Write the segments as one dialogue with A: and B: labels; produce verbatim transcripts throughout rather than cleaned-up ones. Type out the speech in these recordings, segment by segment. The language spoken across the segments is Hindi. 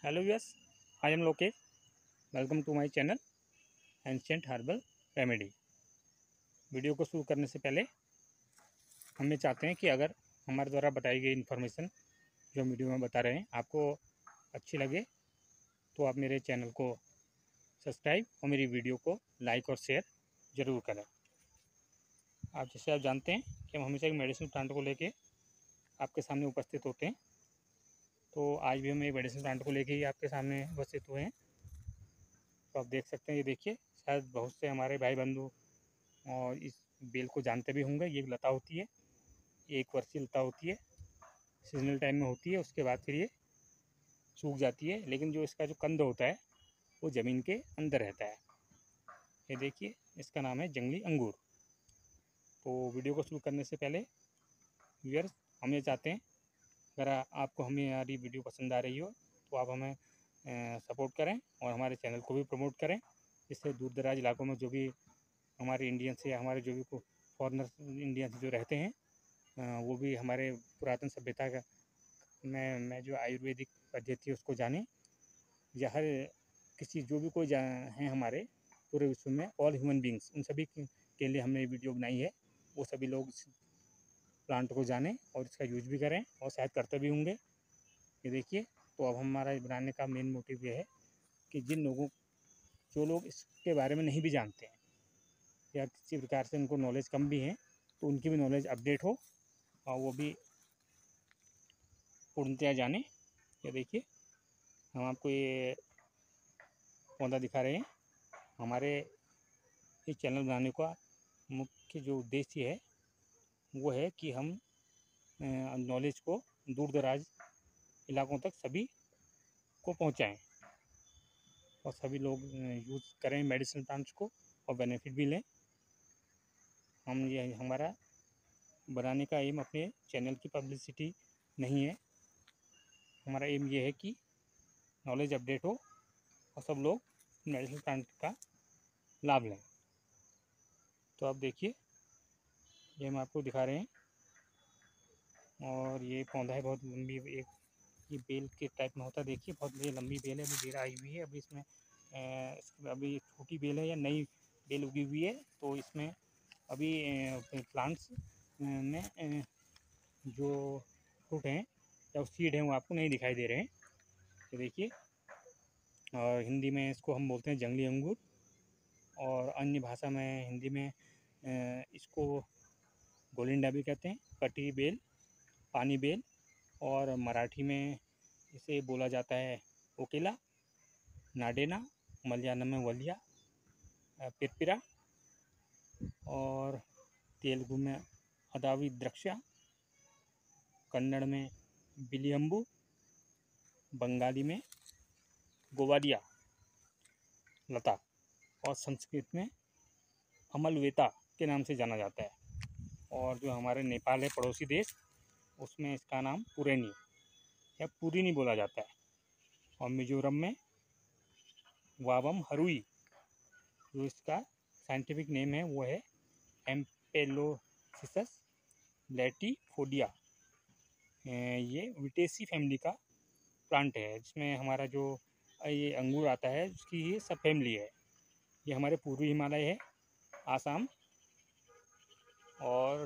A: Hello viewers, I am Lokesh. Welcome to my channel ancient herbal remedy. Video को शुरू करने से पहले हम ये चाहते हैं कि अगर हमारे द्वारा बताई गई इन्फॉर्मेशन जो वीडियो में बता रहे हैं आपको अच्छी लगे तो आप मेरे चैनल को सब्सक्राइब और मेरी वीडियो को लाइक और शेयर ज़रूर करें। आप जैसे आप जानते हैं कि हम हमेशा एक मेडिसिन प्लांट को लेके आपके सामने उपस्थित होते हैं, तो आज भी हम एक मेडिसिन प्लांट को लेके ही आपके सामने उपस्थित हुए हैं। तो आप देख सकते हैं, ये देखिए, शायद बहुत से हमारे भाई बंधु और इस बेल को जानते भी होंगे। ये लता होती है, ये एक वर्षीय लता होती है, सीजनल टाइम में होती है, उसके बाद फिर ये सूख जाती है। लेकिन जो इसका जो कंद होता है वो ज़मीन के अंदर रहता है। ये देखिए, इसका नाम है जंगली अंगूर। तो वीडियो को शुरू करने से पहले व्यूअर्स, हम ये चाहते हैं अगर आपको हमारी वीडियो पसंद आ रही हो तो आप हमें सपोर्ट करें और हमारे चैनल को भी प्रमोट करें, जिससे दूर दराज इलाकों में जो भी हमारे इंडियंस या हमारे जो भी फॉरेनर्स इंडियंस जो रहते हैं वो भी हमारे पुरातन सभ्यता का में मैं जो आयुर्वेदिक पद्धति है उसको जानें, या हर किसी जो भी कोई हैं हमारे पूरे विश्व में ऑल ह्यूमन बींग्स, उन सभी के लिए हमने वीडियो बनाई है। वो सभी लोग प्लांट को जानें और इसका यूज भी करें और शायद करते भी होंगे। ये देखिए, तो अब हमारा बनाने का मेन मोटिव ये है कि जिन लोगों जो लोग इसके बारे में नहीं भी जानते हैं या किसी प्रकार से उनको नॉलेज कम भी है तो उनकी भी नॉलेज अपडेट हो और वो भी पूर्णतया जाने। ये देखिए, हम आपको ये पौधा दिखा रहे हैं। हमारे इस चैनल बनाने का मुख्य जो उद्देश्य है वो है कि हम नॉलेज को दूर दराज इलाकों तक सभी को पहुंचाएं और सभी लोग यूज़ करें मेडिसिन प्लांट्स को और बेनिफिट भी लें। हम ये हमारा बनाने का एम अपने चैनल की पब्लिसिटी नहीं है। हमारा एम ये है कि नॉलेज अपडेट हो और सब लोग मेडिसिन प्लांट का लाभ लें। तो आप देखिए, ये हम आपको दिखा रहे हैं और ये पौधा है बहुत लंबी, एक ये बेल के टाइप में होता है। देखिए, बहुत ये लंबी बेल है, अभी बेल आई हुई है। अभी इसमें अभी छोटी बेल है या नई बेल उगी हुई है, तो इसमें अभी प्लांट्स में जो फ्रूट हैं या सीड हैं वो आपको नहीं दिखाई दे रहे हैं। तो देखिए, और हिंदी में इसको हम बोलते हैं जंगली अंगूर, और अन्य भाषा में हिंदी में इसको गोलिंडा भी कहते हैं, कटी बेल, पानी बेल, और मराठी में इसे बोला जाता है ओकेला, नाडेना, मलयालम में वलिया, पिरपिरा, और तेलुगु में अदावी द्रक्षा, कन्नड़ में बिलियम्बू, बंगाली में गोवारिया लता, और संस्कृत में अमलवेता के नाम से जाना जाता है। और जो हमारे नेपाल है पड़ोसी देश, उसमें इसका नाम पुरेनी या पुरीनी बोला जाता है। और मिजोरम में वावम हरुई, जो इसका साइंटिफिक नेम है वो है एम्पेलोसिसस लैटिफोडिया। ये विटेसी फैमिली का प्लांट है, जिसमें हमारा जो ये अंगूर आता है उसकी ये सब फैमिली है। ये हमारे पूर्वी हिमालय है, आसाम और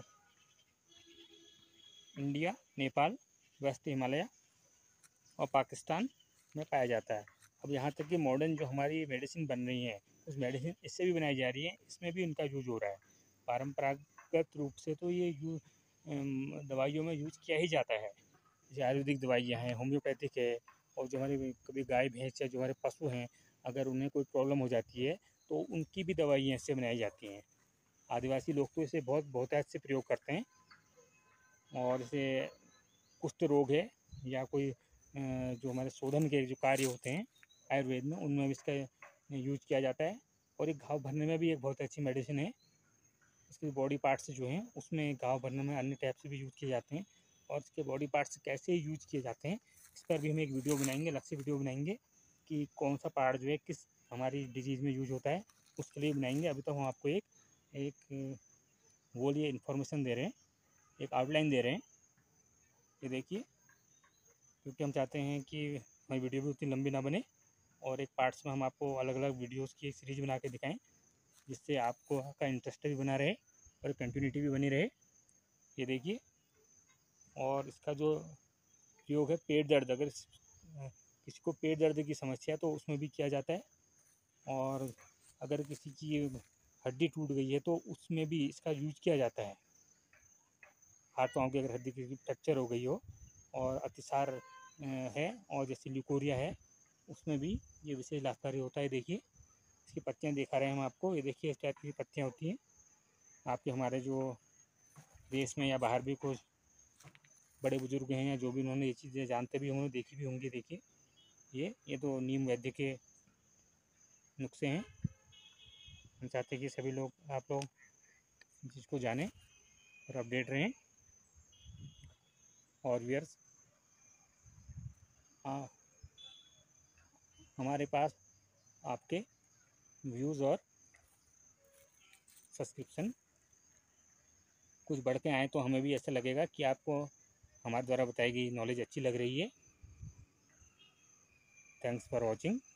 A: इंडिया, नेपाल, वेस्ट हिमालय और पाकिस्तान में पाया जाता है। अब यहाँ तक कि मॉडर्न जो हमारी मेडिसिन बन रही है उस मेडिसिन इससे भी बनाई जा रही है, इसमें भी उनका यूज हो रहा है। परंपरागत रूप से तो ये यूज दवाइयों में यूज किया ही जाता है, जैसे आयुर्वेदिक दवाइयाँ हैं, होम्योपैथिक है, और जो हमारे कभी गाय भैंस या जो हमारे पशु हैं अगर उन्हें कोई प्रॉब्लम हो जाती है तो उनकी भी दवाइयाँ इससे बनाई जाती हैं। आदिवासी लोग तो इसे बहुत बहुतायत से प्रयोग करते हैं, और इसे कुष्ठ रोग है या कोई जो हमारे शोधन के जो कार्य होते हैं आयुर्वेद में, उनमें भी इसका यूज किया जाता है। और एक घाव भरने में भी एक बहुत अच्छी मेडिसिन है। इसके बॉडी पार्ट्स जो हैं उसमें घाव भरने में अन्य टाइप से भी यूज किए जाते हैं, और इसके बॉडी पार्ट्स कैसे यूज किए जाते हैं इस पर भी हम एक वीडियो बनाएंगे, अलग से वीडियो बनाएंगे कि कौन सा पार्ट जो है किस हमारी डिजीज़ में यूज होता है, उसके लिए बनाएंगे। अभी तो हम आपको एक एक वो लिए इन्फॉर्मेशन दे रहे हैं, एक आउटलाइन दे रहे हैं। ये देखिए, क्योंकि हम चाहते हैं कि हमारी वीडियो भी उतनी लंबी ना बने और एक पार्ट्स में हम आपको अलग अलग वीडियोस की एक सीरीज़ बना के दिखाएं, जिससे आपको का इंटरेस्ट भी बना रहे और कंटिन्यूटी भी बनी रहे। ये देखिए, और इसका जो प्रयोग है पेट दर्द, अगर किसी को पेट दर्द की समस्या है तो उसमें भी किया जाता है, और अगर किसी की हड्डी टूट गई है तो उसमें भी इसका यूज किया जाता है। हाथ पाँव की अगर हड्डी की फ्रैक्चर हो गई हो और अतिसार है और जैसे ल्यूकोरिया है, उसमें भी ये विशेष लाभकारी होता है। देखिए इसकी पत्तियाँ दिखा रहे हैं हम आपको, ये देखिए इस टाइप की पत्तियाँ होती हैं। आपके हमारे जो देश में या बाहर भी कुछ बड़े बुजुर्ग हैं या जो भी, उन्होंने ये चीज़ें जानते भी होंगे, देखी भी होंगी। देखिए ये ये तो नीम वैद्य के नुस्खे हैं। हम चाहते हैं कि सभी लोग, आप लोग इस चीज़ को जानें और अपडेट रहें। और व्यूअर्स, हाँ, हमारे पास आपके व्यूज़ और सब्सक्रिप्शन कुछ बढ़ के आए तो हमें भी ऐसा लगेगा कि आपको हमारे द्वारा बताई गई नॉलेज अच्छी लग रही है। Thanks for watching.